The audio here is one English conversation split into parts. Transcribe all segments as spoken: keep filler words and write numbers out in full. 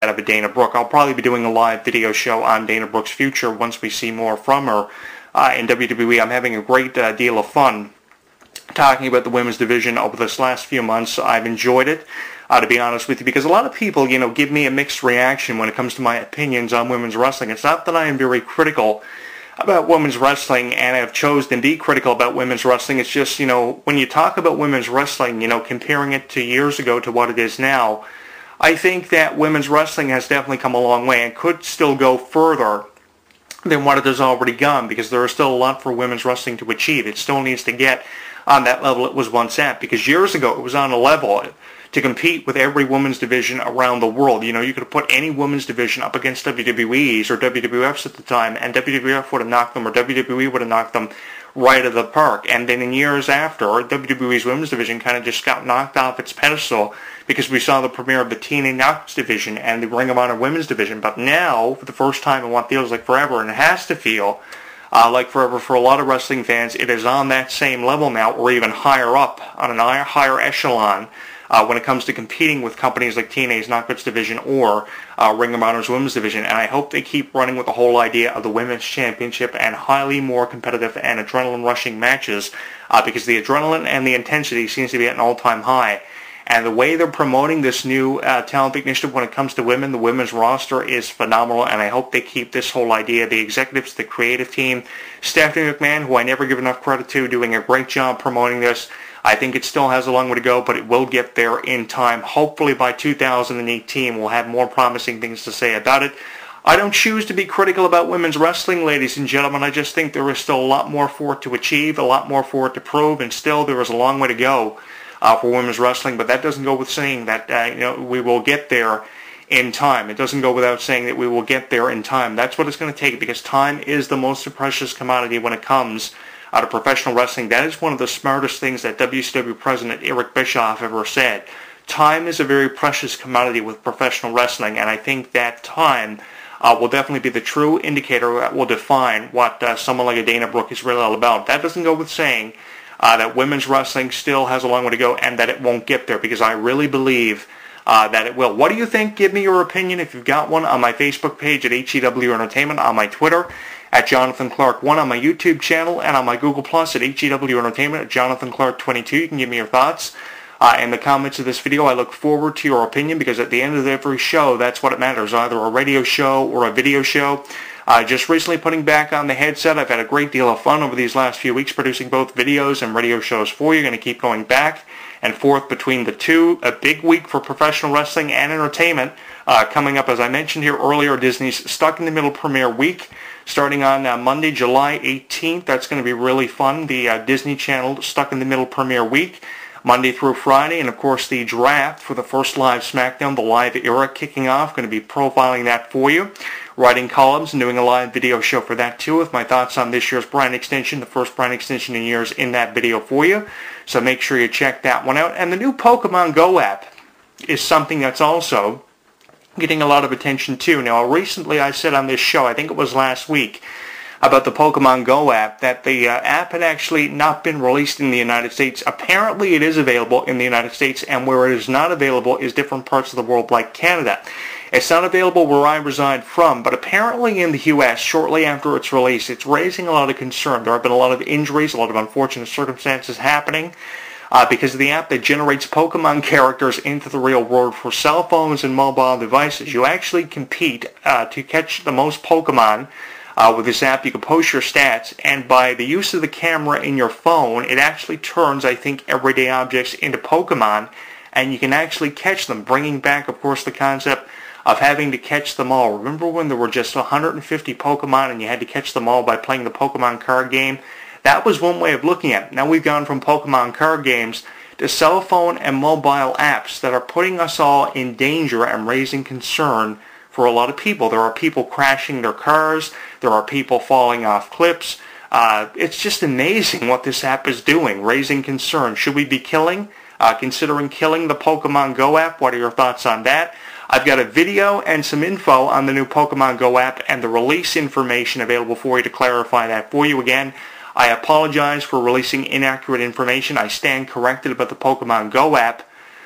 of a Dana Brooke. I'll probably be doing a live video show on Dana Brooke's future once we see more from her uh, in W W E. I'm having a great uh, deal of fun talking about the women's division over this last few months. I've enjoyed it, uh, to be honest with you, because a lot of people, you know, give me a mixed reaction when it comes to my opinions on women's wrestling. It's not that I am very critical about women's wrestling and have chosen to be critical about women's wrestling. It's just, you know, when you talk about women's wrestling, you know, comparing it to years ago to what it is now, I think that women's wrestling has definitely come a long way and could still go further than what it has already gone, because there is still a lot for women's wrestling to achieve. It still needs to get on that level it was once at, because years ago it was on a level to compete with every women's division around the world. You know, you could have put any women's division up against W W E's or W W F's at the time, and W W F would have knocked them, or W W E would have knocked them right out of the park. And then in years after, W W E's women's division kind of just got knocked off its pedestal because we saw the premiere of the T N A Knox division and the Ring of Honor women's division. But now, for the first time in what feels like forever, and it has to feel Uh, like forever for a lot of wrestling fans, it is on that same level now, or even higher up, on an higher echelon, uh, when it comes to competing with companies like T N A's Knockouts division or uh, Ring of Honor's women's division. And I hope they keep running with the whole idea of the women's championship and highly more competitive and adrenaline-rushing matches, uh, because the adrenaline and the intensity seems to be at an all-time high. And the way they're promoting this new uh, talent initiative when it comes to women, the women's roster is phenomenal, and I hope they keep this whole idea. The executives, the creative team, Stephanie McMahon, who I never give enough credit to, doing a great job promoting this. I think it still has a long way to go, but it will get there in time. Hopefully by two thousand eighteen, we'll have more promising things to say about it. I don't choose to be critical about women's wrestling, ladies and gentlemen. I just think there is still a lot more for it to achieve, a lot more for it to prove, and still there is a long way to go Uh, for women's wrestling, but that doesn't go with saying that uh, you know, we will get there in time. It doesn't go without saying that we will get there in time. That's what it's going to take, because time is the most precious commodity when it comes uh, to professional wrestling. That is one of the smartest things that W C W President Eric Bischoff ever said. Time is a very precious commodity with professional wrestling, and I think that time uh, will definitely be the true indicator that will define what uh, someone like a Dana Brooke is really all about. That doesn't go with saying Uh, that women's wrestling still has a long way to go and that it won't get there, because I really believe uh, that it will. What do you think? Give me your opinion if you've got one on my Facebook page at H E W Entertainment, on my Twitter at Jonathan Clark one, on my YouTube channel, and on my Google Plus at H E W Entertainment at Jonathan Clark twenty-two. You can give me your thoughts uh, in the comments of this video. I look forward to your opinion, because at the end of every show, that's what it matters, either a radio show or a video show. Uh, just recently putting back on the headset. I've had a great deal of fun over these last few weeks producing both videos and radio shows for you. Going to keep going back and forth between the two. A big week for professional wrestling and entertainment uh, coming up, as I mentioned here earlier. Disney's Stuck in the Middle premiere week starting on uh, Monday, July eighteenth. That's going to be really fun. The uh, Disney Channel Stuck in the Middle premiere week, Monday through Friday, and of course the draft for the first live SmackDown, the live era, kicking off. Going to be profiling that for you, writing columns and doing a live video show for that too, with my thoughts on this year's brand extension, the first brand extension in years, in that video for you. So make sure you check that one out. And the new Pokemon Go app is something that's also getting a lot of attention too. Now, recently I said on this show, I think it was last week, about the Pokemon Go app, that the uh, app had actually not been released in the United States. Apparently it is available in the United States, and where it is not available is different parts of the world like Canada. It's not available where I reside from, but apparently in the U S, shortly after its release, it's raising a lot of concern. There have been a lot of injuries, a lot of unfortunate circumstances happening uh, because of the app that generates Pokemon characters into the real world for cell phones and mobile devices. You actually compete uh, to catch the most Pokemon Uh, with this app. You can post your stats, and by the use of the camera in your phone, it actually turns, I think, everyday objects into Pokemon, and you can actually catch them, bringing back, of course, the concept of having to catch them all. Remember when there were just one hundred fifty Pokemon and you had to catch them all by playing the Pokemon card game? That was one way of looking at it. Now we've gone from Pokemon card games to cell phone and mobile apps that are putting us all in danger and raising concern for a lot of people. There are people crashing their cars. There are people falling off cliffs. Uh, it's just amazing what this app is doing, raising concern. Should we be killing, uh, considering killing the Pokemon Go app? What are your thoughts on that? I've got a video and some info on the new Pokemon Go app and the release information available for you to clarify that for you. Again, I apologize for releasing inaccurate information. I stand corrected about the Pokemon Go app.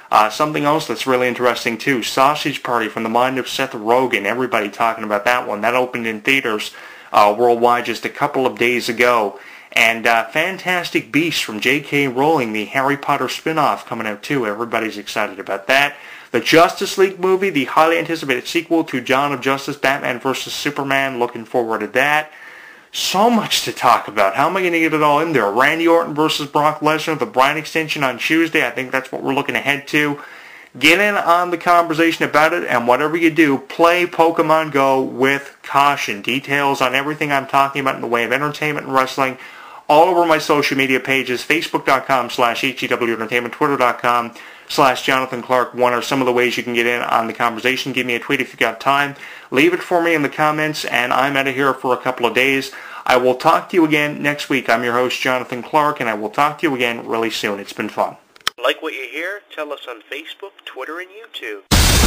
Uh, something else that's really interesting too, Sausage Party from the Mind of Seth Rogen. Everybody talking about that one. That opened in theaters uh, worldwide just a couple of days ago. And uh, Fantastic Beasts from J K Rowling, the Harry Potter spin-off, coming out too. Everybody's excited about that. The Justice League movie, the highly anticipated sequel to Dawn of Justice, Batman versus Superman. Looking forward to that. So much to talk about. How am I going to get it all in there? Randy Orton versus Brock Lesnar, the Bryan extension on Tuesday. I think that's what we're looking ahead to. Get in on the conversation about it, and whatever you do, play Pokemon Go with caution. Details on everything I'm talking about in the way of entertainment and wrestling all over my social media pages, facebook.com slash HEW Entertainment, twitter.com slash Jonathan Clark one are some of the ways you can get in on the conversation. Give me a tweet if you've got time. Leave it for me in the comments, and I'm out of here for a couple of days. I will talk to you again next week. I'm your host, Jonathan Clark, and I will talk to you again really soon. It's been fun. Like what you hear? Tell us on Facebook, Twitter, and YouTube.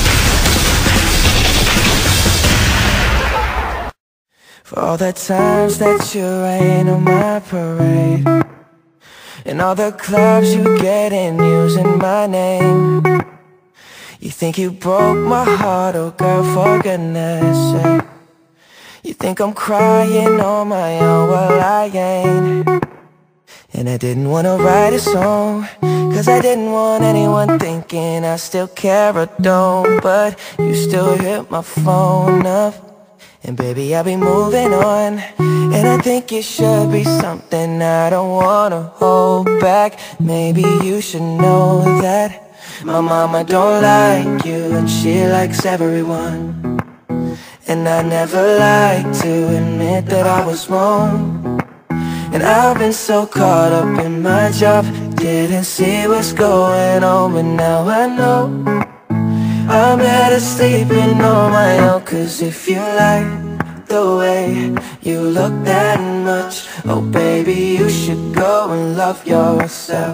For all the times that you rain on my parade, and all the clubs you get in using my name. You think you broke my heart, oh girl, for goodness sake. You think I'm crying on my own, well I ain't. And I didn't wanna write a song, cause I didn't want anyone thinking I still care or don't. But you still hit my phone up, and baby I'll be moving on. And I think it should be something I don't wanna hold back. Maybe you should know that my mama don't like you, and she likes everyone. And I never like to admit that I was wrong. And I've been so caught up in my job, didn't see what's going on. But now I know I'm better sleeping on my own. Cause if you like the way you look that much, oh baby, you should go and love yourself.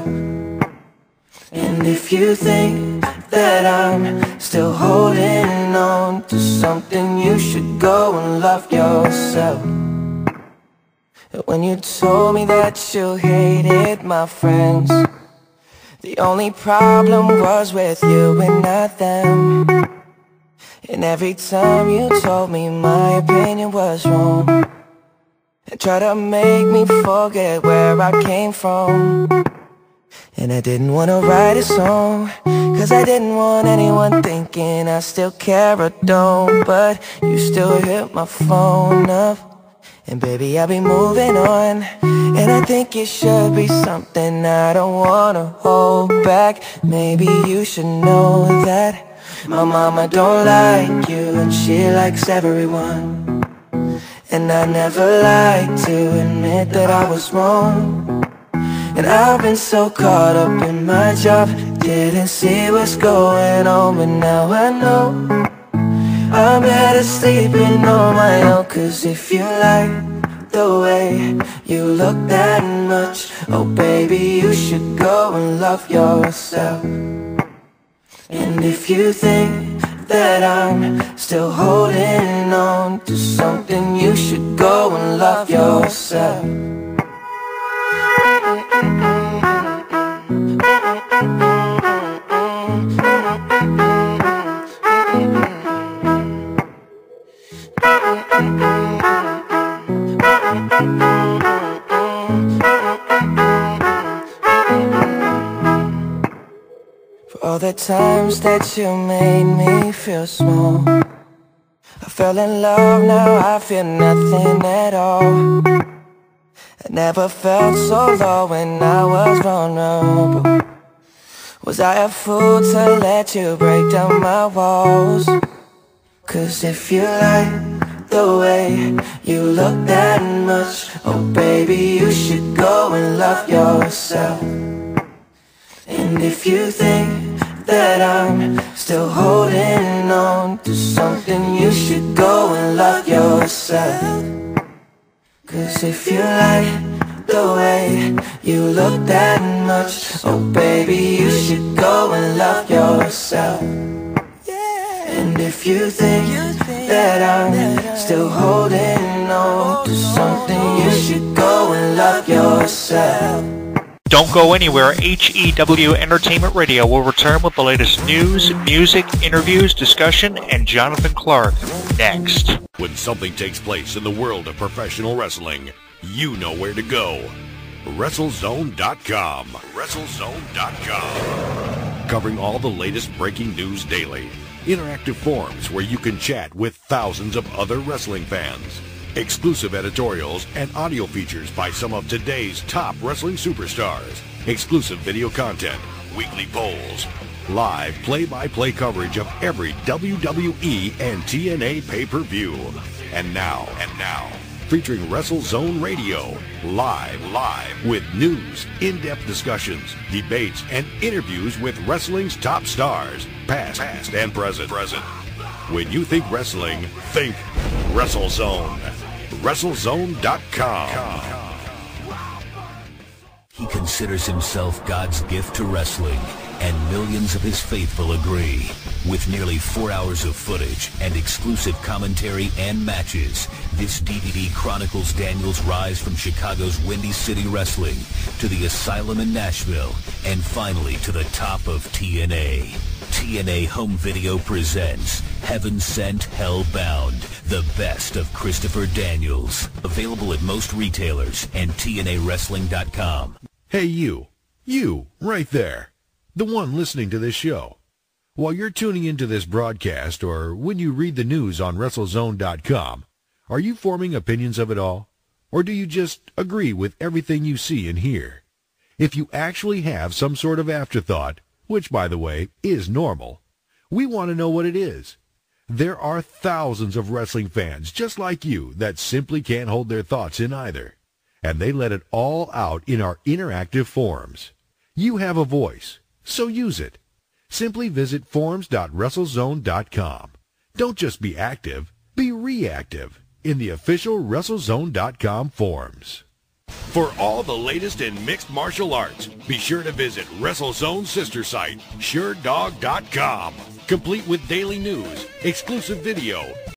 And if you think that I'm still holding on to something, you should go and love yourself. When you told me that you hated my friends, the only problem was with you and not them. And every time you told me my opinion was wrong, and tried to make me forget where I came from. And I didn't wanna write a song, cause I didn't want anyone thinking I still care or don't. But you still hit my phone up, and baby I'll be moving on. And I think it should be something I don't wanna hold back. Maybe you should know that my mama don't like you, and she likes everyone. And I never like to admit that I was wrong. And I've been so caught up in my job, didn't see what's going on. But now I know I'm better sleeping on my own. Cause if you like the way you look that much, oh baby, you should go and love yourself. And if you think that I'm still holding on to something, you should go and love yourself. For all the times that you made me feel small, I fell in love, now I feel nothing at all. I never felt so low when I was vulnerable. Was I a fool to let you break down my walls? Cause if you like the way you look that much, oh baby, you should go and love yourself. And if you think that I'm still holding on to something, you should go and love yourself. Cause if you like the way you look that much, oh baby, you should go and love yourself. And if you think that I'm still holding on to something, you should go and love yourself. Don't go anywhere. H E W Entertainment Radio will return with the latest news, music, interviews, discussion, and Jonathan Clark next. When something takes place in the world of professional wrestling, you know where to go. WrestleZone dot com. WrestleZone dot com. Covering all the latest breaking news daily. Interactive forums where you can chat with thousands of other wrestling fans. Exclusive editorials and audio features by some of today's top wrestling superstars. Exclusive video content, weekly polls, live play-by-play coverage of every W W E and T N A pay-per-view. And now, and now, featuring WrestleZone Radio, live, live, with news, in-depth discussions, debates, and interviews with wrestling's top stars, past, past and present. present. When you think wrestling, think WrestleZone. WrestleZone dot com. He considers himself God's gift to wrestling, and millions of his faithful agree. With nearly four hours of footage and exclusive commentary and matches, this D V D chronicles Daniel's rise from Chicago's Windy City Wrestling to the Asylum in Nashville, and finally to the top of T N A. T N A Home Video presents Heaven Sent, Hell Bound, the best of Christopher Daniels. Available at most retailers and T N A Wrestling dot com. Hey you, you, right there, the one listening to this show. While you're tuning into this broadcast or when you read the news on WrestleZone dot com, are you forming opinions of it all? Or do you just agree with everything you see and hear? If you actually have some sort of afterthought, which, by the way, is normal, we want to know what it is. There are thousands of wrestling fans just like you that simply can't hold their thoughts in either, and they let it all out in our interactive forums. You have a voice, so use it. Simply visit forums dot WrestleZone dot com. Don't just be active, be reactive in the official WrestleZone dot com forums. For all the latest in mixed martial arts, be sure to visit WrestleZone's sister site, Sure Dog dot com, complete with daily news, exclusive video,